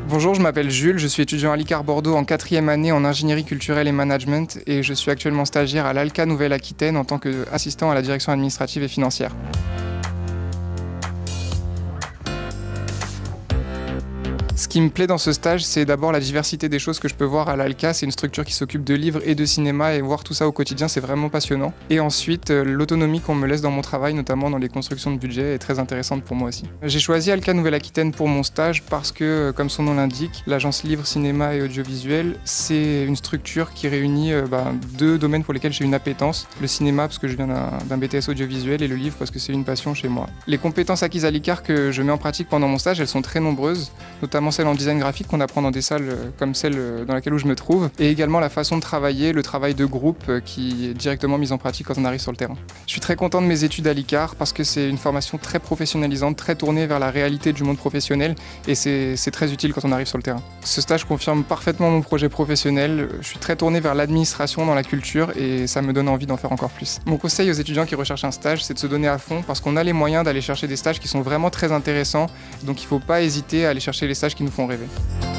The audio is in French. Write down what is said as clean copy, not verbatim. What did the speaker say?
Bonjour, je m'appelle Jules, je suis étudiant à l'ICAR Bordeaux en 4e année en ingénierie culturelle et management et je suis actuellement stagiaire à l'ALCA Nouvelle-Aquitaine en tant qu'assistant à la direction administrative et financière. Ce qui me plaît dans ce stage, c'est d'abord la diversité des choses que je peux voir à l'ALCA. C'est une structure qui s'occupe de livres et de cinéma et voir tout ça au quotidien, c'est vraiment passionnant. Et ensuite, l'autonomie qu'on me laisse dans mon travail, notamment dans les constructions de budget, est très intéressante pour moi aussi. J'ai choisi ALCA Nouvelle-Aquitaine pour mon stage parce que, comme son nom l'indique, l'agence livre, cinéma et audiovisuel, c'est une structure qui réunit deux domaines pour lesquels j'ai une appétence. Le cinéma parce que je viens d'un BTS audiovisuel et le livre parce que c'est une passion chez moi. Les compétences acquises à l'ICAR que je mets en pratique pendant mon stage, elles sont très nombreuses, notamment celle en design graphique qu'on apprend dans des salles comme celle dans laquelle je me trouve, et également la façon de travailler, le travail de groupe qui est directement mis en pratique quand on arrive sur le terrain. Je suis très content de mes études à l'ICAR parce que c'est une formation très professionnalisante, très tournée vers la réalité du monde professionnel et c'est très utile quand on arrive sur le terrain. Ce stage confirme parfaitement mon projet professionnel, je suis très tourné vers l'administration dans la culture et ça me donne envie d'en faire encore plus. Mon conseil aux étudiants qui recherchent un stage, c'est de se donner à fond parce qu'on a les moyens d'aller chercher des stages qui sont vraiment très intéressants, donc il ne faut pas hésiter à aller chercher les stages qui nous font rêver.